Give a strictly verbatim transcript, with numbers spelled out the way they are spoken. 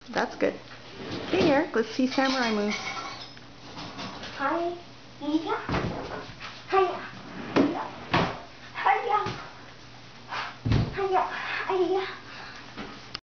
That's good. Okay, Eric, let's see samurai moves.